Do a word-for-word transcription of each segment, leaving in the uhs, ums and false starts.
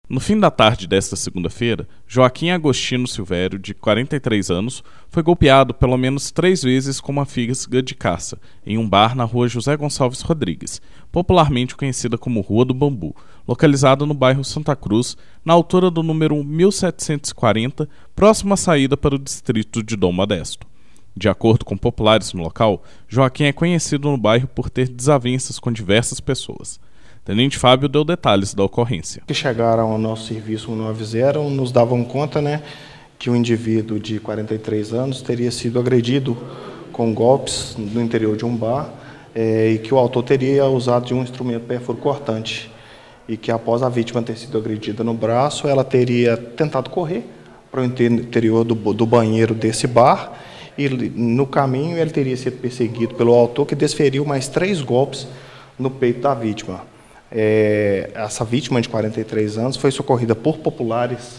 No fim da tarde desta segunda-feira, Joaquim Agostinho Silvério, de quarenta e três anos, foi golpeado pelo menos três vezes com uma fisga de caça em um bar na rua José Gonçalves Rodrigues, popularmente conhecida como Rua do Bambu, localizada no bairro Santa Cruz, na altura do número mil setecentos e quarenta, próximo à saída para o distrito de Dom Modesto. De acordo com populares no local, Joaquim é conhecido no bairro por ter desavenças com diversas pessoas. Tenente Fábio deu detalhes da ocorrência. Que chegaram ao nosso serviço, nos avisaram, nos davam conta, né, que um indivíduo de quarenta e três anos teria sido agredido com golpes no interior de um bar é, e que o autor teria usado de um instrumento pérfuro cortante e que após a vítima ter sido agredida no braço, ela teria tentado correr para o interior do, do banheiro desse bar e no caminho ele teria sido perseguido pelo autor, que desferiu mais três golpes no peito da vítima. É, essa vítima de quarenta e três anos foi socorrida por populares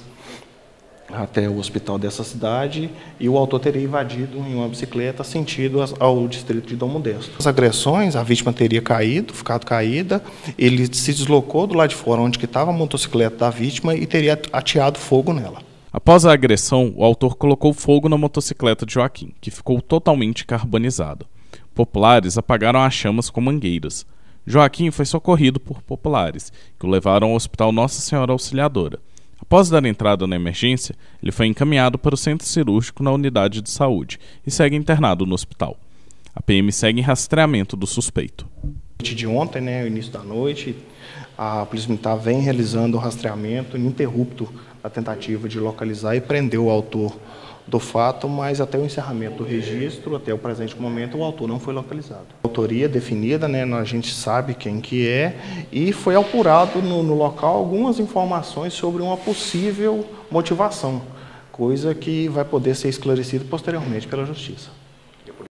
até o hospital dessa cidade e o autor teria invadido em uma bicicleta sentido ao distrito de Dom Modesto. As agressões, a vítima teria caído, ficado caída, ele se deslocou do lado de fora onde estava a motocicleta da vítima e teria ateado fogo nela. Após a agressão, o autor colocou fogo na motocicleta de Joaquim, que ficou totalmente carbonizada. Populares apagaram as chamas com mangueiras. Joaquim foi socorrido por populares, que o levaram ao Hospital Nossa Senhora Auxiliadora. Após dar entrada na emergência, ele foi encaminhado para o centro cirúrgico na unidade de saúde e segue internado no hospital. A P M segue em rastreamento do suspeito. De ontem, né, no início da noite, a Polícia Militar vem realizando o rastreamento ininterrupto na tentativa de localizar e prender o autor do fato, mas até o encerramento do registro, até o presente momento, o autor não foi localizado. A autoria definida, né, a gente sabe quem que é, e foi apurado no, no local algumas informações sobre uma possível motivação, coisa que vai poder ser esclarecida posteriormente pela Justiça.